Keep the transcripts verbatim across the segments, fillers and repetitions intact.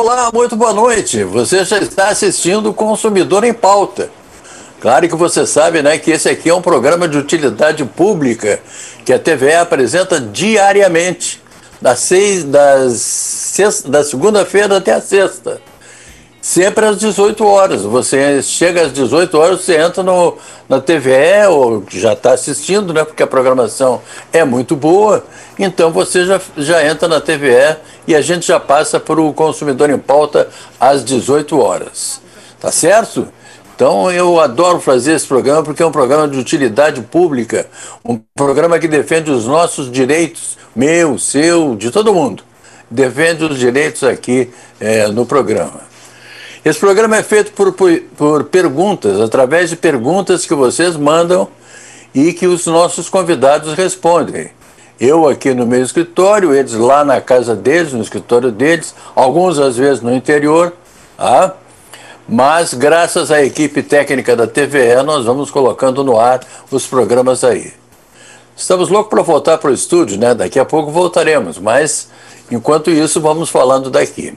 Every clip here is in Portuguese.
Olá, muito boa noite. Você já está assistindo o Consumidor em Pauta. Claro que você sabe, né, que esse aqui é um programa de utilidade pública que a T V E apresenta diariamente, das seis, das, da segunda-feira até a sexta. Sempre às dezoito horas. Você chega às dezoito horas, você entra no, na T V E, ou já está assistindo, né? Porque a programação é muito boa. Então você já, já entra na T V E e a gente já passa para o Consumidor em Pauta às dezoito horas. Tá certo? Então eu adoro fazer esse programa porque é um programa de utilidade pública, um programa que defende os nossos direitos, meu, seu, de todo mundo. Defende os direitos aqui é, no programa. Esse programa é feito por, por, por perguntas, através de perguntas que vocês mandam e que os nossos convidados respondem. Eu aqui no meu escritório, eles lá na casa deles, no escritório deles, alguns às vezes no interior, tá? Mas graças à equipe técnica da T V E, nós vamos colocando no ar os programas aí. Estamos loucos para voltar para o estúdio, né? Daqui a pouco voltaremos, mas enquanto isso vamos falando daqui.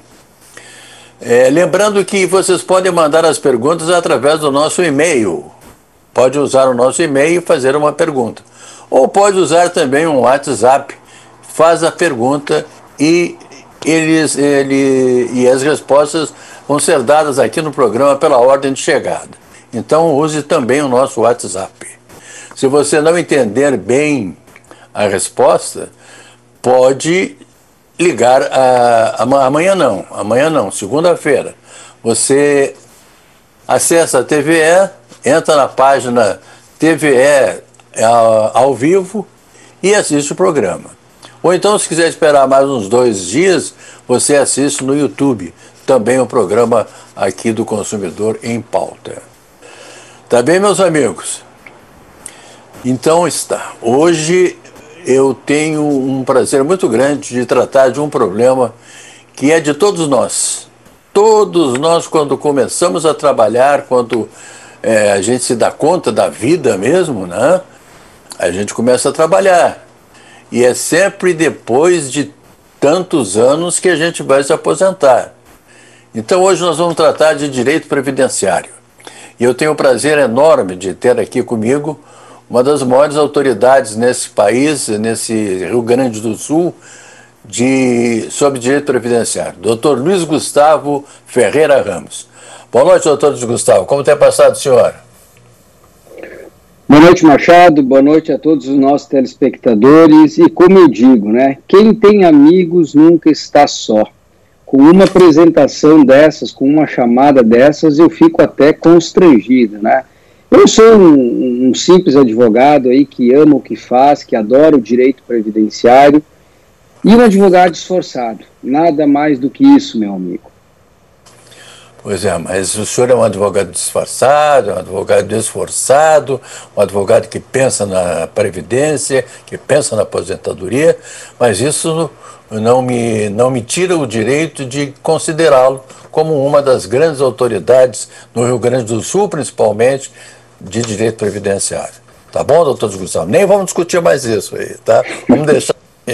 É, lembrando que vocês podem mandar as perguntas através do nosso e-mail. Pode usar o nosso e-mail e fazer uma pergunta. Ou pode usar também um WhatsApp, faz a pergunta e, eles, ele, e as respostas vão ser dadas aqui no programa pela ordem de chegada. Então use também o nosso WhatsApp. Se você não entender bem a resposta, pode ligar a, a, amanhã não, amanhã não, segunda-feira. Você acessa a T V E, entra na página T V E ao, ao vivo e assiste o programa. Ou então, se quiser esperar mais uns dois dias, você assiste no YouTube, também o programa aqui do Consumidor em Pauta. Tá bem, meus amigos? Então está. Hoje eu tenho um prazer muito grande de tratar de um problema que é de todos nós. Todos nós, quando começamos a trabalhar, quando é, a gente se dá conta da vida mesmo, né? A gente começa a trabalhar. E é sempre depois de tantos anos que a gente vai se aposentar. Então hoje nós vamos tratar de direito previdenciário. E eu tenho o prazer enorme de ter aqui comigo uma das maiores autoridades nesse país, nesse Rio Grande do Sul, de, sobre direito previdenciário, doutor Luiz Gustavo Ferreira Ramos. Boa noite, doutor Luiz Gustavo. Como tem passado, senhor? Boa noite, Machado. Boa noite a todos os nossos telespectadores. E como eu digo, né, quem tem amigos nunca está só. Com uma apresentação dessas, com uma chamada dessas, eu fico até constrangido, né? Eu sou um, um simples advogado aí que ama o que faz, que adora o direito previdenciário e um advogado esforçado. Nada mais do que isso, meu amigo. Pois é, mas o senhor é um advogado disfarçado, um advogado esforçado, um advogado que pensa na previdência, que pensa na aposentadoria, mas isso não me, não me tira o direito de considerá-lo como uma das grandes autoridades no Rio Grande do Sul, principalmente, de direito previdenciário. Tá bom, doutor Gustavo? Nem vamos discutir mais isso aí, tá? Vamos deixar.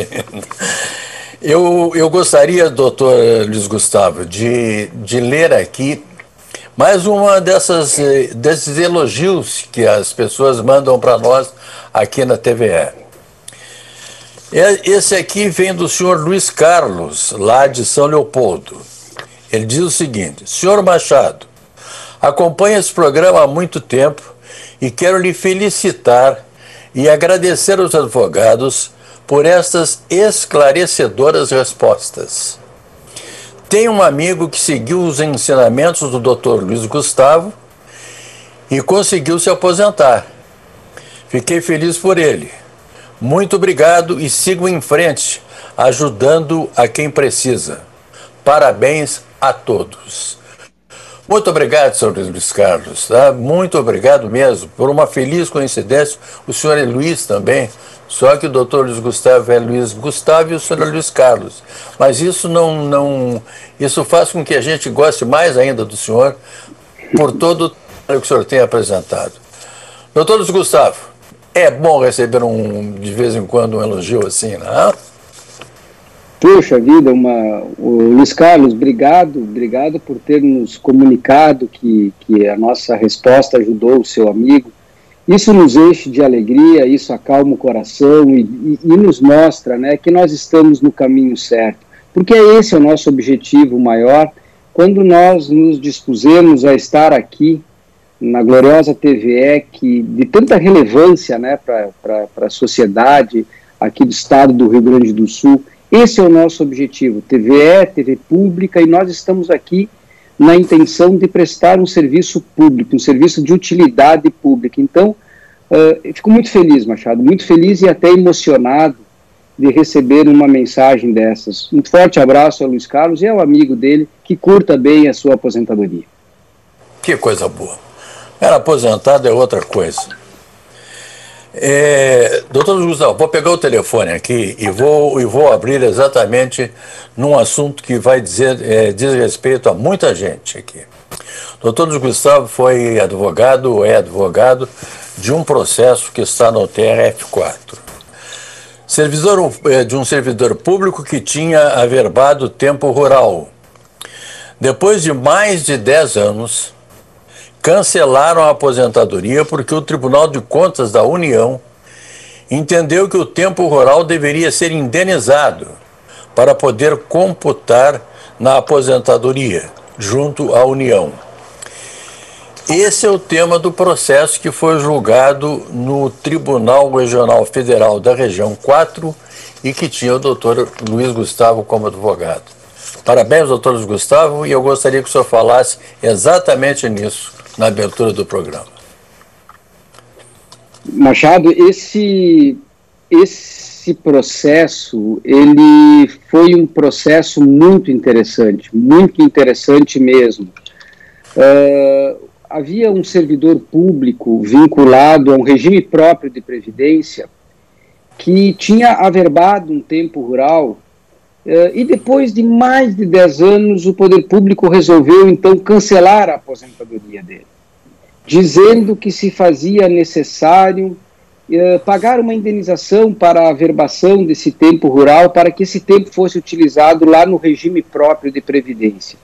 Eu, eu gostaria, doutor Luiz Gustavo, de, de ler aqui mais uma dessas, desses elogios que as pessoas mandam para nós aqui na T V E. Esse aqui vem do senhor Luiz Carlos, lá de São Leopoldo. Ele diz o seguinte: senhor Machado, acompanho esse programa há muito tempo e quero lhe felicitar e agradecer aos advogados por estas esclarecedoras respostas. Tenho um amigo que seguiu os ensinamentos do doutor Luiz Gustavo e conseguiu se aposentar. Fiquei feliz por ele. Muito obrigado e sigo em frente, ajudando a quem precisa. Parabéns a todos. Muito obrigado, senhor Luiz Carlos. Tá? Muito obrigado mesmo. Por uma feliz coincidência, o senhor é Luiz também. Só que o doutor Luiz Gustavo é Luiz Gustavo e o senhor é Luiz Carlos. Mas isso não, não, isso faz com que a gente goste mais ainda do senhor por todo o trabalho que o senhor tem apresentado. Doutor Luiz Gustavo, é bom receber um, de vez em quando um elogio assim, não é? Poxa vida, uma, o Luiz Carlos, obrigado, obrigado por ter nos comunicado que, que a nossa resposta ajudou o seu amigo. Isso nos enche de alegria, isso acalma o coração e, e, e nos mostra, né, que nós estamos no caminho certo. Porque esse é o nosso objetivo maior, quando nós nos dispusemos a estar aqui na gloriosa T V E, que de tanta relevância, né, para a sociedade aqui do estado do Rio Grande do Sul. Esse é o nosso objetivo, T V E, T V pública, e nós estamos aqui na intenção de prestar um serviço público, um serviço de utilidade pública. Então, uh, eu fico muito feliz, Machado, muito feliz e até emocionado de receber uma mensagem dessas. Um forte abraço ao Luiz Carlos e ao amigo dele, que curta bem a sua aposentadoria. Que coisa boa. Era aposentado é outra coisa. É, doutor Gustavo, vou pegar o telefone aqui e vou, e vou abrir exatamente num assunto que vai dizer, é, diz respeito a muita gente aqui. Doutor Gustavo foi advogado, é advogado de um processo que está no T R F quatro. Servidor, é, de um servidor público que tinha averbado tempo rural. Depois de mais de dez anos, cancelaram a aposentadoria porque o Tribunal de Contas da União entendeu que o tempo rural deveria ser indenizado para poder computar na aposentadoria, junto à União. Esse é o tema do processo que foi julgado no Tribunal Regional Federal da Região quatro e que tinha o doutor Luiz Gustavo como advogado. Parabéns, doutor Luiz Gustavo, e eu gostaria que o senhor falasse exatamente nisso na abertura do programa. Machado, esse, esse processo, ele foi um processo muito interessante, muito interessante mesmo. Uh, havia um servidor público vinculado a um regime próprio de previdência que tinha averbado um tempo rural uh, e depois de mais de dez anos o poder público resolveu então cancelar a aposentadoria dele, dizendo que se fazia necessário uh, pagar uma indenização para a averbação desse tempo rural para que esse tempo fosse utilizado lá no regime próprio de previdência.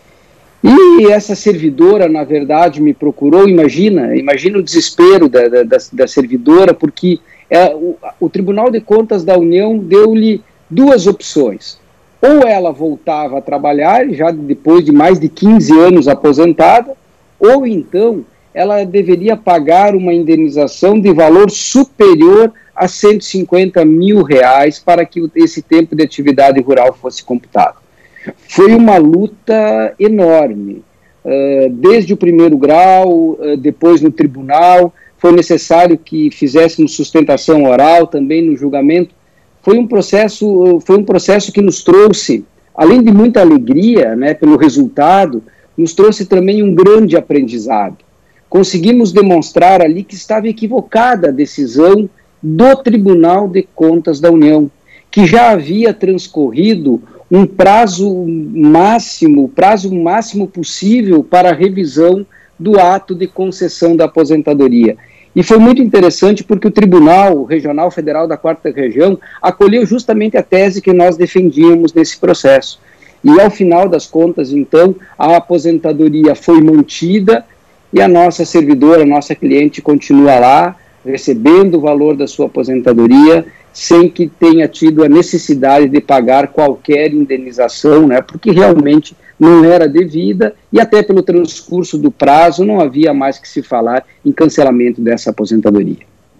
E essa servidora, na verdade, me procurou, imagina, imagina o desespero da, da, da servidora, porque é, o, o Tribunal de Contas da União deu-lhe duas opções. Ou ela voltava a trabalhar, já depois de mais de quinze anos aposentada, ou então ela deveria pagar uma indenização de valor superior a cento e cinquenta mil reais para que esse tempo de atividade rural fosse computado. Foi uma luta enorme, uh, desde o primeiro grau, uh, depois no tribunal, foi necessário que fizéssemos sustentação oral também no julgamento. Foi um processo, uh, foi um processo que nos trouxe, além de muita alegria, né, pelo resultado, nos trouxe também um grande aprendizado. Conseguimos demonstrar ali que estava equivocada a decisão do Tribunal de Contas da União, que já havia transcorrido um prazo máximo, prazo máximo possível para a revisão do ato de concessão da aposentadoria. E foi muito interessante porque o Tribunal Regional Federal da Quarta Região acolheu justamente a tese que nós defendíamos nesse processo. E ao final das contas, então, a aposentadoria foi mantida e a nossa servidora, a nossa cliente continua lá, recebendo o valor da sua aposentadoria, sem que tenha tido a necessidade de pagar qualquer indenização, né, porque realmente não era devida e até pelo transcurso do prazo não havia mais que se falar em cancelamento dessa aposentadoria.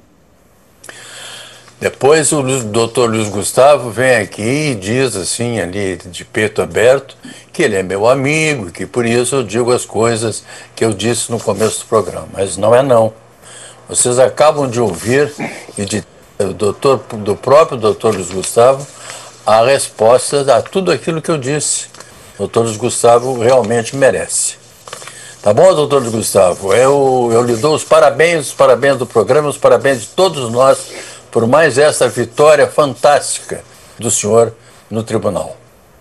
Depois o doutor Luiz Gustavo vem aqui e diz assim, ali de peito aberto, que ele é meu amigo, que por isso eu digo as coisas que eu disse no começo do programa, mas não é não. Vocês acabam de ouvir e de do, doutor, do próprio doutor Luiz Gustavo a resposta a tudo aquilo que eu disse. O doutor Luiz Gustavo realmente merece. Tá bom, doutor Luiz Gustavo? Eu, eu lhe dou os parabéns, os parabéns do programa, os parabéns de todos nós por mais essa vitória fantástica do senhor no tribunal.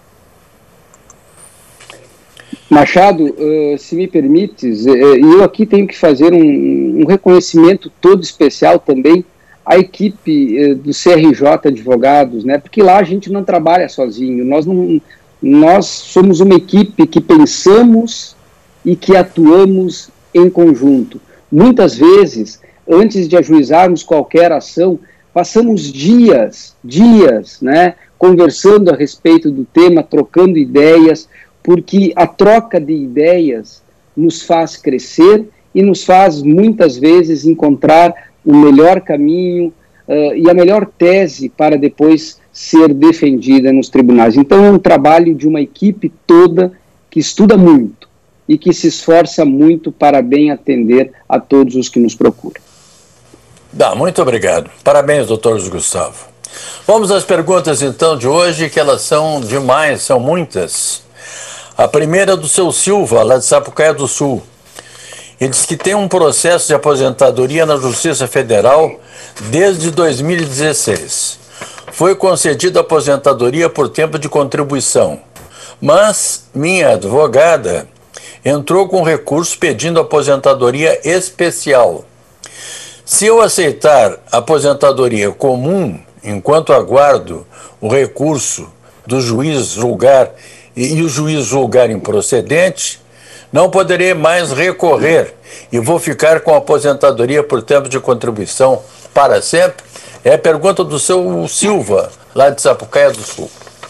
Machado, uh, se me permites, uh, eu aqui tenho que fazer um, um reconhecimento todo especial também a equipe eh, do C R J Advogados, né, porque lá a gente não trabalha sozinho, nós, não, nós somos uma equipe que pensamos e que atuamos em conjunto. Muitas vezes, antes de ajuizarmos qualquer ação, passamos dias, dias, né, conversando a respeito do tema, trocando ideias, porque a troca de ideias nos faz crescer e nos faz, muitas vezes, encontrar o melhor caminho uh, e a melhor tese para depois ser defendida nos tribunais. Então, é um trabalho de uma equipe toda que estuda muito e que se esforça muito para bem atender a todos os que nos procuram. Dá, muito obrigado. Parabéns, doutor Luiz Gustavo. Vamos às perguntas, então, de hoje, que elas são demais, são muitas. A primeira é do seu Silva, lá de Sapucaia do Sul. Ele diz que tem um processo de aposentadoria na Justiça Federal desde dois mil e dezesseis. Foi concedida aposentadoria por tempo de contribuição, mas minha advogada entrou com recurso pedindo aposentadoria especial. Se eu aceitar aposentadoria comum, enquanto aguardo o recurso do juiz julgar e o juiz julgar improcedente, não poderei mais recorrer e vou ficar com a aposentadoria por tempo de contribuição para sempre? É a pergunta do seu Silva, lá de Sapucaia do Sul.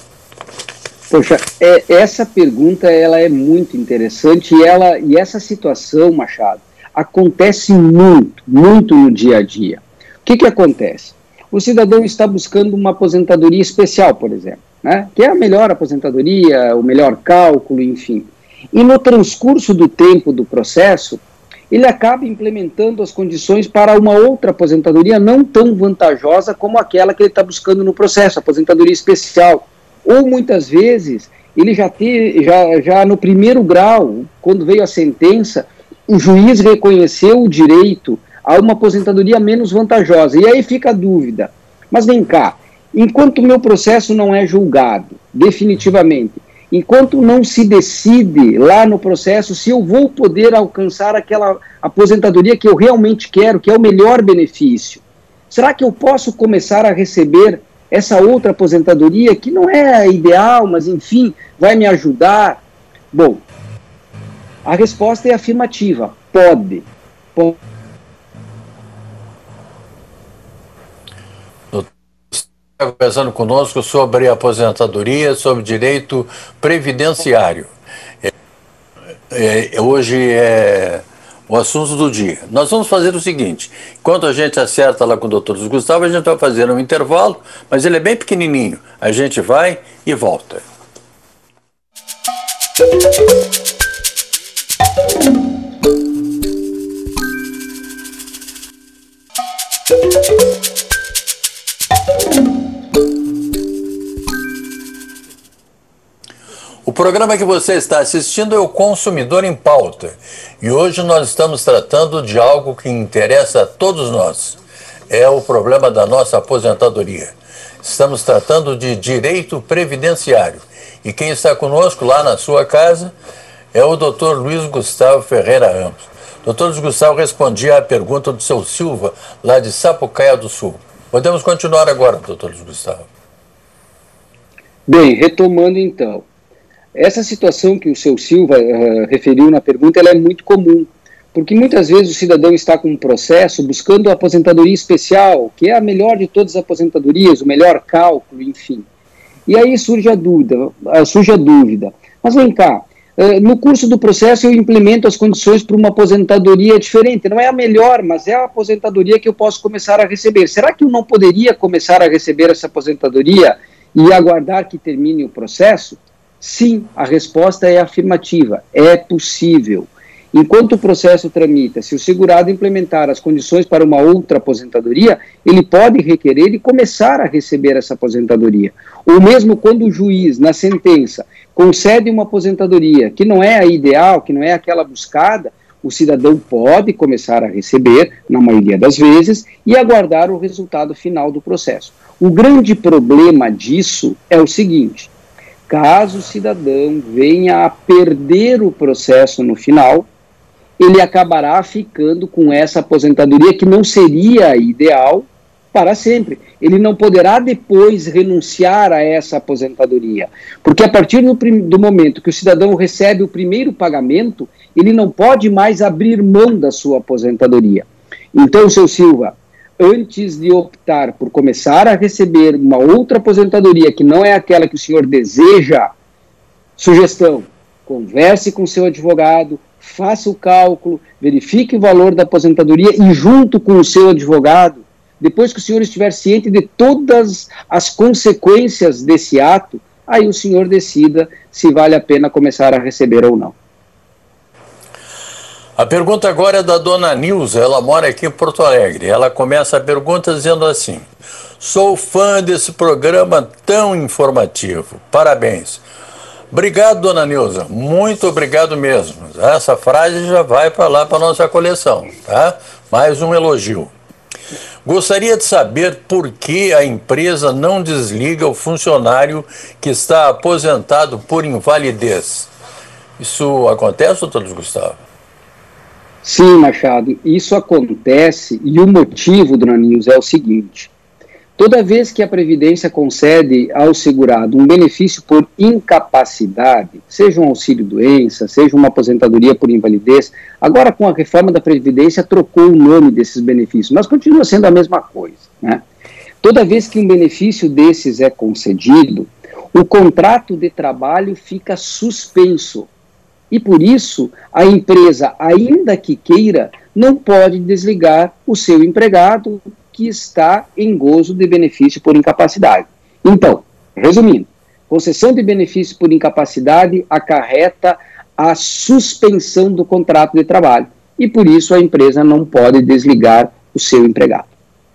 Poxa, é, essa pergunta ela é muito interessante e, ela, e essa situação, Machado, acontece muito, muito no dia a dia. O que que acontece? O cidadão está buscando uma aposentadoria especial, por exemplo, né? Que é a melhor aposentadoria, o melhor cálculo, enfim. E no transcurso do tempo do processo, ele acaba implementando as condições para uma outra aposentadoria não tão vantajosa como aquela que ele está buscando no processo, aposentadoria especial. Ou muitas vezes, ele já, te, já, já no primeiro grau, quando veio a sentença, o juiz reconheceu o direito a uma aposentadoria menos vantajosa. E aí fica a dúvida, mas vem cá, enquanto o meu processo não é julgado definitivamente, enquanto não se decide lá no processo se eu vou poder alcançar aquela aposentadoria que eu realmente quero, que é o melhor benefício, será que eu posso começar a receber essa outra aposentadoria que não é a ideal, mas enfim, vai me ajudar? Bom, a resposta é afirmativa, pode. Pode. Conversando conosco sobre aposentadoria, sobre direito previdenciário. É, é, hoje é o assunto do dia. Nós vamos fazer o seguinte, enquanto a gente acerta lá com o doutor Gustavo, a gente vai fazer um intervalo, mas ele é bem pequenininho. A gente vai e volta. O programa que você está assistindo é o Consumidor em Pauta. E hoje nós estamos tratando de algo que interessa a todos nós. É o problema da nossa aposentadoria. Estamos tratando de direito previdenciário. E quem está conosco lá na sua casa é o doutor Luiz Gustavo Ferreira Ramos. doutor Luiz Gustavo respondia à pergunta do seu Silva, lá de Sapucaia do Sul. Podemos continuar agora, doutor Luiz Gustavo. Bem, retomando então. Essa situação que o seu Silva uh, referiu na pergunta, ela é muito comum, porque muitas vezes o cidadão está com um processo buscando a aposentadoria especial, que é a melhor de todas as aposentadorias, o melhor cálculo, enfim. E aí surge a dúvida, uh, surge a dúvida. Mas vem cá, uh, no curso do processo eu implemento as condições para uma aposentadoria diferente, não é a melhor, mas é a aposentadoria que eu posso começar a receber. Será que eu não poderia começar a receber essa aposentadoria e aguardar que termine o processo? Sim, a resposta é afirmativa, é possível. Enquanto o processo tramita, se o segurado implementar as condições para uma outra aposentadoria, ele pode requerer e começar a receber essa aposentadoria. Ou mesmo quando o juiz, na sentença, concede uma aposentadoria que não é a ideal, que não é aquela buscada, o cidadão pode começar a receber, na maioria das vezes, e aguardar o resultado final do processo. O grande problema disso é o seguinte: caso o cidadão venha a perder o processo no final, ele acabará ficando com essa aposentadoria que não seria a ideal, para sempre. Ele não poderá depois renunciar a essa aposentadoria, porque a partir do, do momento que o cidadão recebe o primeiro pagamento, ele não pode mais abrir mão da sua aposentadoria. Então, seu Silva, antes de optar por começar a receber uma outra aposentadoria que não é aquela que o senhor deseja, sugestão, converse com seu advogado, faça o cálculo, verifique o valor da aposentadoria e junto com o seu advogado, depois que o senhor estiver ciente de todas as consequências desse ato, aí o senhor decida se vale a pena começar a receber ou não. A pergunta agora é da dona Nilza, ela mora aqui em Porto Alegre. Ela começa a pergunta dizendo assim: sou fã desse programa tão informativo, parabéns. Obrigado, dona Nilza, muito obrigado mesmo. Essa frase já vai para lá para a nossa coleção, tá? Mais um elogio. Gostaria de saber por que a empresa não desliga o funcionário que está aposentado por invalidez. Isso acontece, doutor Luiz Gustavo? Sim, Machado, isso acontece e o motivo, dona Nilza, é o seguinte: toda vez que a Previdência concede ao segurado um benefício por incapacidade, seja um auxílio-doença, seja uma aposentadoria por invalidez, agora com a reforma da Previdência trocou o nome desses benefícios, mas continua sendo a mesma coisa, né? Toda vez que um benefício desses é concedido, o contrato de trabalho fica suspenso. E por isso, a empresa, ainda que queira, não pode desligar o seu empregado que está em gozo de benefício por incapacidade. Então, resumindo, concessão de benefício por incapacidade acarreta a suspensão do contrato de trabalho e por isso a empresa não pode desligar o seu empregado.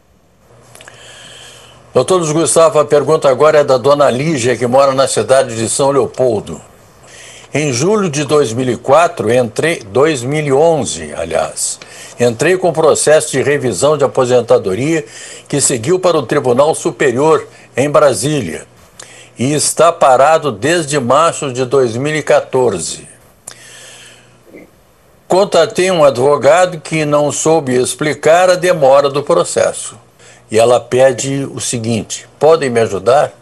Doutor Luiz Gustavo, a pergunta agora é da dona Lígia, que mora na cidade de São Leopoldo. Em julho de dois mil e quatro, entrei, dois mil e onze, aliás, entrei com processo de revisão de aposentadoria que seguiu para o Tribunal Superior em Brasília e está parado desde março de dois mil e quatorze. Contatei um advogado que não soube explicar a demora do processo e ela pede o seguinte: podem me ajudar?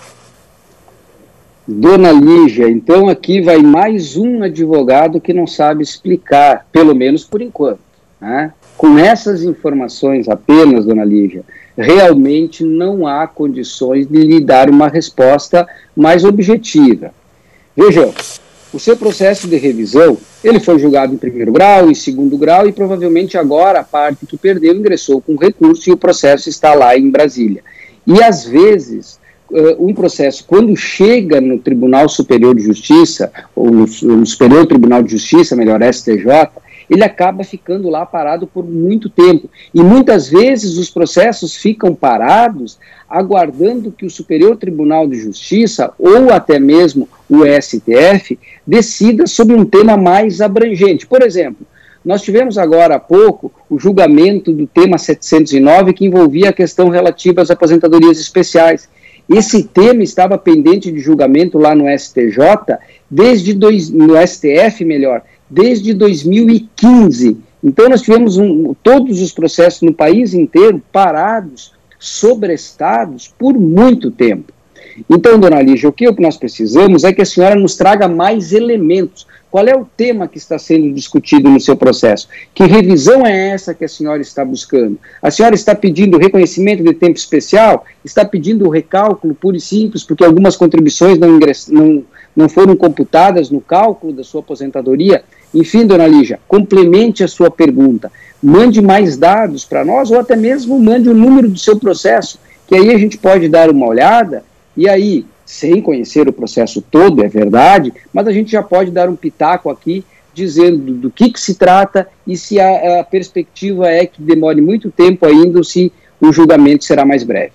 Dona Lígia, então aqui vai mais um advogado que não sabe explicar, pelo menos por enquanto, né? Com essas informações apenas, dona Lígia, realmente não há condições de lhe dar uma resposta mais objetiva. Veja, o seu processo de revisão, ele foi julgado em primeiro grau, em segundo grau e provavelmente agora a parte que perdeu ingressou com recurso e o processo está lá em Brasília. E às vezes Uh, um processo, quando chega no Tribunal Superior de Justiça, ou no, no Superior Tribunal de Justiça, melhor, S T J, ele acaba ficando lá parado por muito tempo. E muitas vezes os processos ficam parados aguardando que o Superior Tribunal de Justiça, ou até mesmo o S T F, decida sobre um tema mais abrangente. Por exemplo, nós tivemos agora há pouco o julgamento do tema setecentos e nove, que envolvia a questão relativa às aposentadorias especiais. Esse tema estava pendente de julgamento lá no S T J, desde dois, no S T F, melhor, desde dois mil e quinze. Então nós tivemos um, todos os processos no país inteiro parados, sobrestados por muito tempo. Então, dona Lígia, o que nós precisamos é que a senhora nos traga mais elementos. Qual é o tema que está sendo discutido no seu processo? Que revisão é essa que a senhora está buscando? A senhora está pedindo reconhecimento de tempo especial? Está pedindo o recálculo puro e simples, porque algumas contribuições não, ingress... não, não foram computadas no cálculo da sua aposentadoria? Enfim, dona Lígia, complemente a sua pergunta. Mande mais dados para nós, ou até mesmo mande o número do seu processo, que aí a gente pode dar uma olhada, e aí, sem conhecer o processo todo, é verdade, mas a gente já pode dar um pitaco aqui, dizendo do, do que, que se trata e se a, a perspectiva é que demore muito tempo ainda ou se o julgamento será mais breve.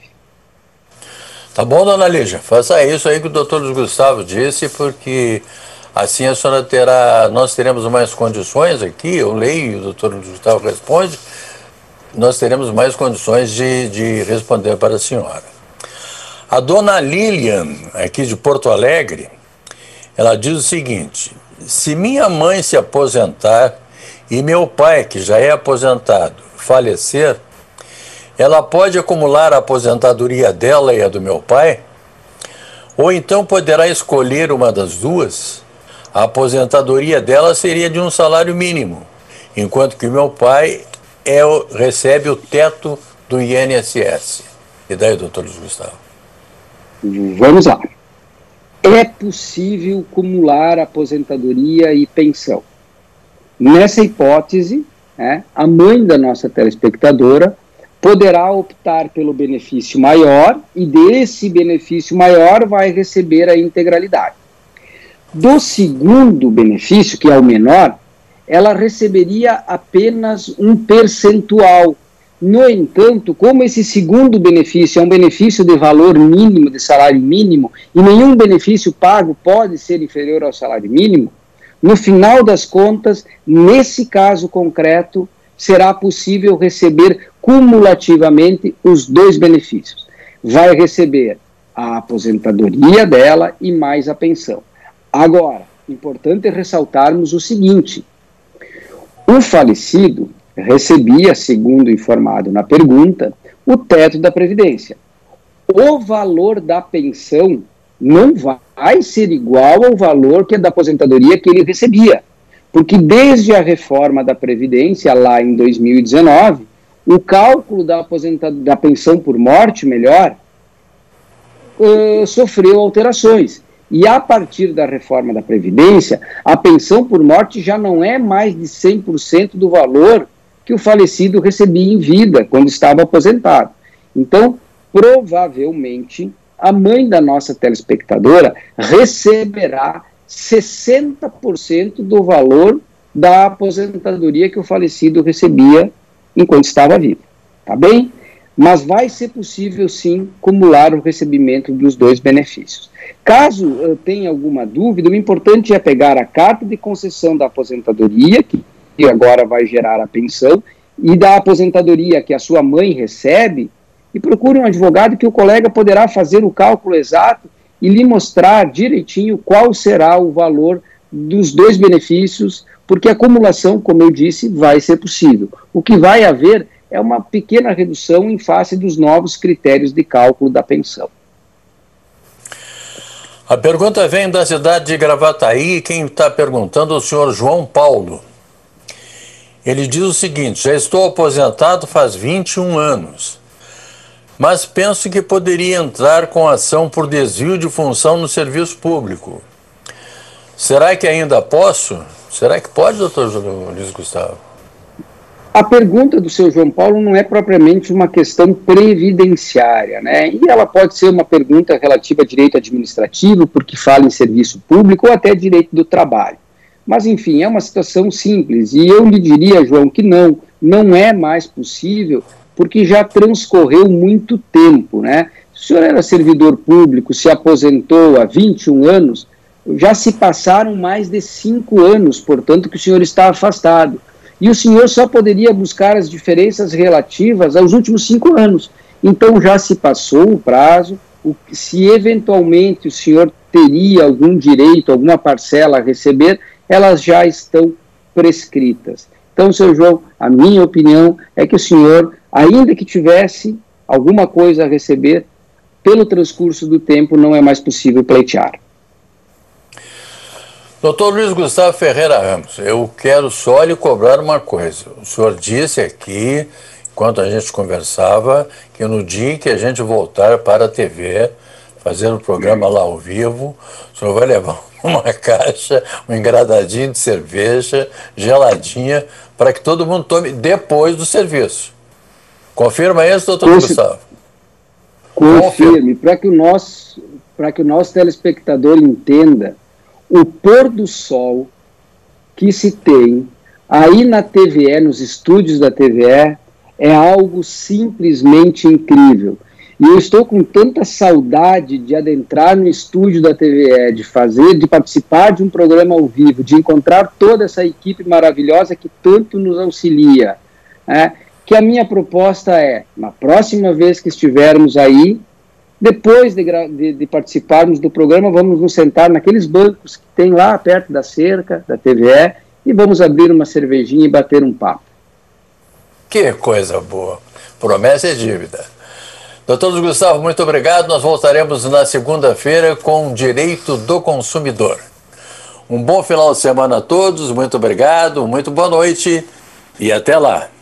Tá bom, dona Lígia, faça isso aí que o doutor Luiz Gustavo disse, porque assim a senhora terá, nós teremos mais condições aqui, eu leio e o doutor Luiz Gustavo responde, nós teremos mais condições de, de responder para a senhora. A dona Lilian, aqui de Porto Alegre, ela diz o seguinte: se minha mãe se aposentar e meu pai, que já é aposentado, falecer, ela pode acumular a aposentadoria dela e a do meu pai? Ou então poderá escolher uma das duas? A aposentadoria dela seria de um salário mínimo, enquanto que meu pai é o, recebe o teto do I N S S. E daí, doutor Luiz Gustavo? Vamos lá. É possível cumular aposentadoria e pensão. Nessa hipótese, né, a mãe da nossa telespectadora poderá optar pelo benefício maior e desse benefício maior vai receber a integralidade. Do segundo benefício, que é o menor, ela receberia apenas um percentual. No entanto, como esse segundo benefício é um benefício de valor mínimo, de salário mínimo, e nenhum benefício pago pode ser inferior ao salário mínimo, no final das contas, nesse caso concreto, será possível receber cumulativamente os dois benefícios. Vai receber a aposentadoria dela e mais a pensão. Agora, importante ressaltarmos o seguinte: o falecido recebia, segundo informado na pergunta, o teto da Previdência. O valor da pensão não vai ser igual ao valor que é da aposentadoria que ele recebia, porque desde a reforma da Previdência, lá em dois mil e dezenove, o cálculo da, aposentadoria, da pensão por morte, melhor, uh, sofreu alterações. E a partir da reforma da Previdência, a pensão por morte já não é mais de cem por cento do valor que o falecido recebia em vida, quando estava aposentado. Então, provavelmente, a mãe da nossa telespectadora receberá sessenta por cento do valor da aposentadoria que o falecido recebia enquanto estava vivo. Tá bem? Mas vai ser possível, sim, cumular o recebimento dos dois benefícios. Caso uh, tenha alguma dúvida, o importante é pegar a carta de concessão da aposentadoria, que agora vai gerar a pensão, e da aposentadoria que a sua mãe recebe, e procure um advogado que o colega poderá fazer o cálculo exato e lhe mostrar direitinho qual será o valor dos dois benefícios, porque a acumulação, como eu disse, vai ser possível. O que vai haver é uma pequena redução em face dos novos critérios de cálculo da pensão. A pergunta vem da cidade de Gravataí, e quem está perguntando é o senhor João Paulo. Ele diz o seguinte: já estou aposentado faz vinte e um anos, mas penso que poderia entrar com ação por desvio de função no serviço público. Será que ainda posso? Será que pode, doutor Luiz Gustavo? A pergunta do seu João Paulo não é propriamente uma questão previdenciária, né? E ela pode ser uma pergunta relativa a direito administrativo, porque fala em serviço público, ou até direito do trabalho. Mas, enfim, é uma situação simples. E eu lhe diria, João, que não, não é mais possível, porque já transcorreu muito tempo, né? O senhor era servidor público, se aposentou há vinte e um anos, já se passaram mais de cinco anos, portanto, que o senhor está afastado. E o senhor só poderia buscar as diferenças relativas aos últimos cinco anos. Então já se passou o prazo, o, se eventualmente o senhor teria algum direito, alguma parcela a receber, elas já estão prescritas. Então, seu João, a minha opinião é que o senhor, ainda que tivesse alguma coisa a receber, pelo transcurso do tempo não é mais possível pleitear. Doutor Luiz Gustavo Ferreira Ramos, eu quero só lhe cobrar uma coisa. O senhor disse aqui, enquanto a gente conversava, que no dia que a gente voltar para a T V, fazer o programa lá ao vivo, o senhor vai levar uma caixa, um engradadinho de cerveja, geladinha, para que todo mundo tome depois do serviço. Confirma isso, doutor Luiz Gustavo? Confirme, para que o nosso, para que o nosso telespectador entenda, o pôr do sol que se tem aí na T V E, nos estúdios da T V E, é algo simplesmente incrível. E eu estou com tanta saudade de adentrar no estúdio da T V E, de fazer, de participar de um programa ao vivo, de encontrar toda essa equipe maravilhosa que tanto nos auxilia, né? Que a minha proposta é, na próxima vez que estivermos aí, depois de, de, de participarmos do programa, vamos nos sentar naqueles bancos que tem lá perto da cerca da T V E e vamos abrir uma cervejinha e bater um papo. Que coisa boa. Promessa é dívida. Doutor Gustavo, muito obrigado. Nós voltaremos na segunda-feira com Direito do Consumidor. Um bom final de semana a todos, muito obrigado, muito boa noite e até lá.